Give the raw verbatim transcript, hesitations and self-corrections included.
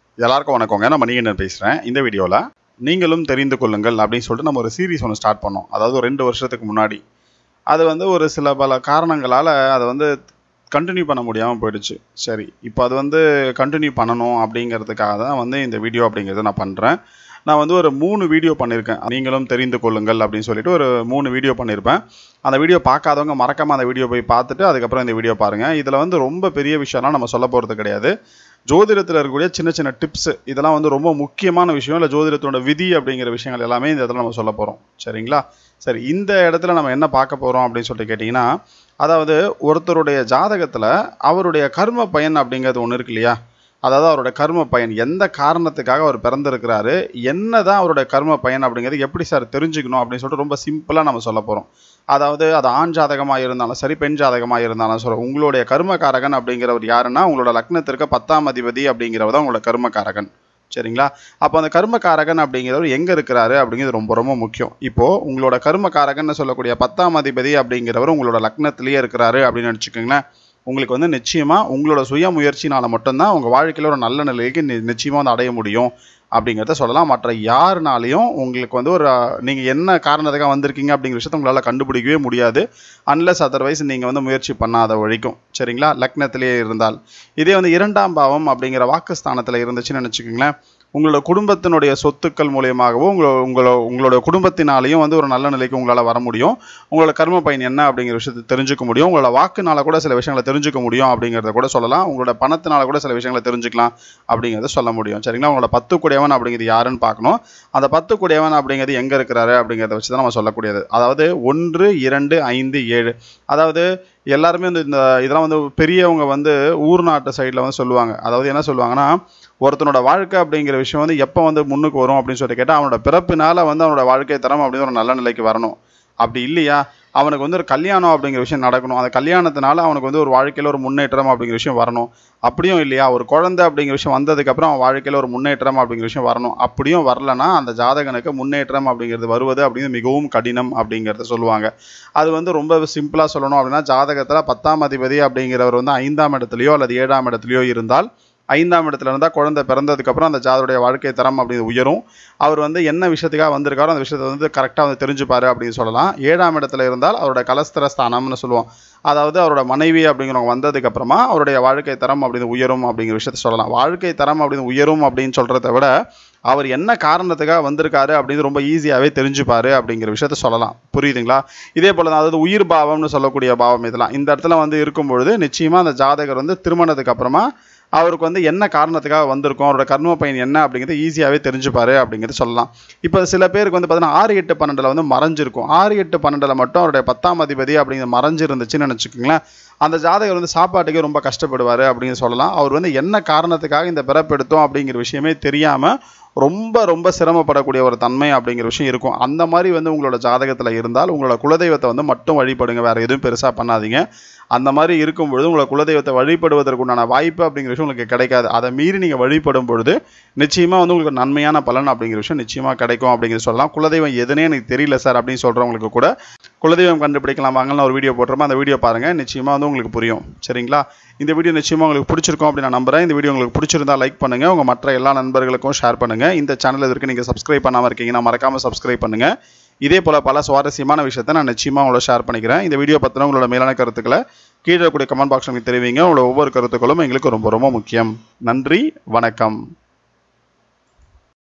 எல்லாருக்கும் வணக்கங்க. நான் மணிகண்டன் பேசுகிறேன். இந்த வீடியோவில் நீங்களும் தெரிந்து கொள்ளுங்கள் அப்படின்னு சொல்லிட்டு நம்ம ஒரு சீரீஸ் ஒன்று ஸ்டார்ட் பண்ணோம். அதாவது ரெண்டு வருஷத்துக்கு முன்னாடி அது வந்து ஒரு சில பல காரணங்களால் அதை வந்து கண்டினியூ பண்ண முடியாமல் போயிடுச்சு. சரி, இப்போ அது வந்து கண்டினியூ பண்ணணும் அப்படிங்கிறதுக்காக தான் வந்து இந்த வீடியோ அப்படிங்கிறத நான் பண்ணுறேன். நான் வந்து ஒரு மூணு வீடியோ பண்ணியிருக்கேன். நீங்களும் தெரிந்து கொள்ளுங்கள் அப்படின்னு சொல்லிட்டு ஒரு மூணு வீடியோ பண்ணியிருப்பேன். அந்த வீடியோ பார்க்காதவங்க மறக்காமல் அந்த வீடியோ போய் பார்த்துட்டு அதுக்கப்புறம் இந்த வீடியோ பாருங்கள். இதில் வந்து ரொம்ப பெரிய விஷயம்லாம் நம்ம சொல்ல போகிறது கிடையாது. ஜோதிடத்தில் இருக்கக்கூடிய சின்ன சின்ன டிப்ஸ் இதெல்லாம் வந்து ரொம்ப முக்கியமான விஷயம். இல்லை ஜோதிடத்தோட விதி அப்படிங்கிற விஷயங்கள் எல்லாமே இந்த இடத்துல நம்ம சொல்ல போகிறோம். சரிங்களா? சரி, இந்த இடத்துல நம்ம என்ன பார்க்க போகிறோம் அப்படின்னு சொல்லிட்டு கேட்டிங்கன்னா, அதாவது ஒருத்தருடைய ஜாதகத்தில் அவருடைய கர்ம பயன் அப்படிங்கிறது ஒன்று இருக்கு இல்லையா? அதாவது அவருடைய கர்ம பயன் எந்த காரணத்துக்காக அவர் பிறந்திருக்கிறாரு, என்ன தான் அவருடைய கர்ம பயன் அப்படிங்கிறது எப்படி சார் தெரிஞ்சுக்கணும் அப்படின்னு சொல்லிட்டு ரொம்ப சிம்பிளாக நம்ம சொல்ல போகிறோம். அதாவது அது ஆண் ஜாதகமாக இருந்தாலும் சரி, பெண் ஜாதகமாக இருந்தாலும் சரி, உங்களுடைய கர்மகாரகன் அப்படிங்கிறவர் யாருன்னா உங்களோட லக்னத்திற்கு பத்தாம் அதிபதி அப்படிங்கிறவர் தான் உங்களோட கர்மகாரகன். சரிங்களா? அப்போ அந்த கர்மகாரகன் அப்படிங்கிறவர் எங்கே இருக்கிறாரு அப்படிங்கிறது ரொம்ப ரொம்ப முக்கியம். இப்போது உங்களோட கர்மகாரகன் சொல்லக்கூடிய பத்தாம் அதிபதி அப்படிங்கிறவர் உங்களோட லக்னத்திலேயே இருக்கிறாரு அப்படின்னு நினச்சிக்கோங்களேன். உங்களுக்கு வந்து நிச்சயமாக உங்களோட சுய முயற்சினால் மட்டும்தான் உங்கள் வாழ்க்கையில் ஒரு நல்ல நிலைக்கு நி நிச்சயமாக வந்து அடைய முடியும் அப்படிங்கிறத சொல்லலாம். மற்ற யாருனாலையும் உங்களுக்கு வந்து ஒரு நீங்கள் என்ன காரணத்துக்காக வந்திருக்கீங்க அப்படிங்கிற விஷயத்தை உங்களால் கண்டுபிடிக்கவே முடியாது. அன்லெஸ் அதர்வைஸ் நீங்கள் வந்து முயற்சி பண்ணாத வரைக்கும். சரிங்களா? லக்னத்திலே இருந்தால். இதே வந்து இரண்டாம் பாவம் அப்படிங்கிற வாக்குஸ்தானத்தில் இருந்துச்சுன்னு நினச்சிக்கோங்களேன், உங்களோட குடும்பத்தினுடைய சொத்துக்கள் மூலியமாகவோ உங்களோ உங்களோ உங்களோட குடும்பத்தினாலையும் வந்து ஒரு நல்ல நிலைக்கு உங்களால் வர முடியும். உங்களோட கர்ம பயன் என்ன அப்படிங்கிற விஷயத்தை தெரிஞ்சுக்க முடியும். உங்களோட வாக்குனால கூட சில விஷயங்களை தெரிஞ்சுக்க முடியும் அப்படிங்கிறத கூட சொல்லலாம். உங்களோட பணத்தினால கூட சில விஷயங்களை தெரிஞ்சுக்கலாம் அப்படிங்கிறத சொல்ல முடியும். சரிங்களா? உங்களோட பத்து குடையவன் அப்படிங்கிறது யாருன்னு பார்க்கணும். அந்த பத்து குடையவன் அப்படிங்கிறது எங்கே இருக்கிறாரு அப்படிங்கிறத வச்சு தான் நம்ம சொல்லக்கூடியது. அதாவது ஒன்று இரண்டு ஐந்து ஏழு. அதாவது எல்லாருமே வந்து இந்த இதெல்லாம் வந்து பெரியவங்க வந்து ஊர் நாட்டு சைடில் வந்து சொல்லுவாங்க. அதாவது என்ன சொல்லுவாங்கன்னா, ஒருத்தனோட வாழ்க்கை அப்படிங்கிற விஷயம் வந்து எப்போ வந்து முன்னுக்கு வரும் அப்படின்னு சொல்லிட்டு கேட்டால், அவனோட பிறப்பினால் வந்து அவனோட வாழ்க்கை தரம் அப்படின்னு ஒரு நல்ல நிலைக்கு வரணும். அப்படி இல்லையா, அவனுக்கு வந்து ஒரு கல்யாணம் அப்படிங்கிற விஷயம் நடக்கணும். அந்த கல்யாணத்தினால அவனுக்கு வந்து ஒரு வாழ்க்கையில் ஒரு முன்னேற்றம் அப்படிங்கிற விஷயம் வரணும். அப்படியும் இல்லையா, ஒரு குழந்தை அப்படிங்கிற விஷயம் வந்ததுக்கப்புறம் அவன் வாழ்க்கையில் ஒரு முன்னேற்றம் அப்படிங்கிற விஷயம் வரணும். அப்படியும் வரலன்னா அந்த ஜாதகனுக்கு முன்னேற்றம் அப்படிங்கிறது வருவது அப்படிங்கிறது மிகவும் கடினம் அப்படிங்கிறத சொல்லுவாங்க. அது வந்து ரொம்ப சிம்பிளாக சொல்லணும் அப்படின்னா, ஜாதகத்தில் பத்தாம் அதிபதி அப்படிங்கிறவர் வந்து ஐந்தாம் இடத்துலையோ அல்லது ஏழாம் இடத்துலையோ இருந்தால், ஐந்தாம் இடத்துல இருந்தால் குழந்தை பிறந்ததுக்கப்புறம் அந்த ஜாதருடைய வாழ்க்கை தரம் அப்படிங்கிறது உயரும். அவர் வந்து என்ன விஷயத்துக்காக வந்திருக்காரோ அந்த விஷயத்தை வந்து கரெக்டாக வந்து தெரிஞ்சுப்பாரு அப்படின்னு சொல்லலாம். ஏழாம் இடத்துல இருந்தால் அவரோட கலஸ்திர ஸ்தானம்னு சொல்லுவோம். அதாவது அவரோட மனைவி அப்படிங்கிறவங்க வந்ததுக்கப்புறமா அவருடைய வாழ்க்கை தரம் அப்படின்னு உயரும் அப்படிங்கிற விஷயத்த சொல்லலாம். வாழ்க்கை தரம் அப்படின்னு உயரும் அப்படின்னு சொல்கிறத விட அவர் என்ன காரணத்துக்காக வந்திருக்காரு அப்படின்னு ரொம்ப ஈஸியாகவே தெரிஞ்சுப்பாரு அப்படிங்கிற விஷயத்த சொல்லலாம். புரியுதுங்களா? இதே போல் தான் அதாவது உயிர் பாவம்னு சொல்லக்கூடிய பாவம் இதெல்லாம் இந்த இடத்துல வந்து இருக்கும் பொழுது நிச்சயமாக அந்த ஜாதகர் வந்து திருமணத்துக்கு அப்புறமா அவருக்கு வந்து என்ன காரணத்துக்காக வந்திருக்கும், அவரோட கர்ம பயன் என்ன அப்படிங்கிறது ஈஸியாகவே தெரிஞ்சுப்பாரு அப்படிங்கிறது சொல்லலாம். இப்போ சில பேருக்கு வந்து பார்த்தீங்கன்னா ஆறு எட்டு பன்னெண்டில் வந்து மறைஞ்சிருக்கும். ஆறு எட்டு பன்னெண்டில் மட்டும் அவருடைய பத்தாம் அதிபதி அப்படிங்கிற மறைஞ்சிருந்துச்சுன்னு நினச்சிக்கோங்களேன், அந்த ஜாதகர் வந்து சாப்பாட்டுக்கே ரொம்ப கஷ்டப்படுவார் அப்படின்னு சொல்லலாம். அவர் வந்து என்ன காரணத்துக்காக இந்த பிறப்பெடுத்தோம் அப்படிங்கிற விஷயமே தெரியாமல் ரொம்ப ரொம்ப சிரமப்படக்கூடிய ஒரு தன்மை அப்படிங்கிற விஷயம் இருக்கும். அந்த மாதிரி வந்து உங்களோட ஜாதகத்தில் இருந்தால் உங்களோட குலதெய்வத்தை வந்து மட்டும் வழிபடுங்க, வேறு எதுவும் பெருசாக பண்ணாதீங்க. அந்த மாதிரி இருக்கும் பொழுது உங்களை குலதெய்வத்தை வழிபடுவதற்குண்டான வாய்ப்பு அப்படிங்கிற விஷயம் உங்களுக்கு கிடைக்காது. அதை மீறி நீங்கள் வழிபடும் பொழுது நிச்சயமாக வந்து உங்களுக்கு நன்மையான பலன் அப்படிங்கிற விஷயம் நிச்சயமாக கிடைக்கும் அப்படிங்கிறது சொல்லலாம். குலதெய்வம் எதுனே எனக்கு தெரியல சார் அப்படின்னு சொல்கிறவங்களுக்கு கூட குலதெய்வம் கண்டுபிடிக்கலாம் வாங்கலாம் ஒரு வீடியோ போட்டுருமா, அந்த வீடியோ பாருங்கள், நிச்சயமாக வந்து உங்களுக்கு புரியும். சரிங்களா? இந்த வீடியோ நிச்சயமாக உங்களுக்கு பிடிச்சிருக்கும் அப்படின்னு நான் நம்புகிறேன். இந்த வீடியோ உங்களுக்கு பிடிச்சிருந்தா லைக் பண்ணுங்கள், உங்கள் மற்ற எல்லா நண்பர்களுக்கும் ஷேர் பண்ணுங்கள். இந்த சேனல் இதற்கு நீங்கள் சப்ஸ்கிரைப் பண்ணாமல் இருக்கீங்கன்னா மறக்காமல் சப்ஸ்கிரைப் பண்ணுங்கள். இதே போல் பல சுவாரஸ்யமான விஷயத்தை நான் நிச்சயமாக உங்களோட ஷேர் பண்ணிக்கிறேன். இந்த வீடியோ பற்றின உங்களோட மேலான கருத்துக்களை கீழே இருக்கக்கூடிய கமெண்ட் பாக்ஸ் எனக்கு தெரிவிங்க. உங்களோட ஒவ்வொரு கருத்துக்களும் எங்களுக்கு ரொம்ப ரொம்ப முக்கியம். நன்றி, வணக்கம்.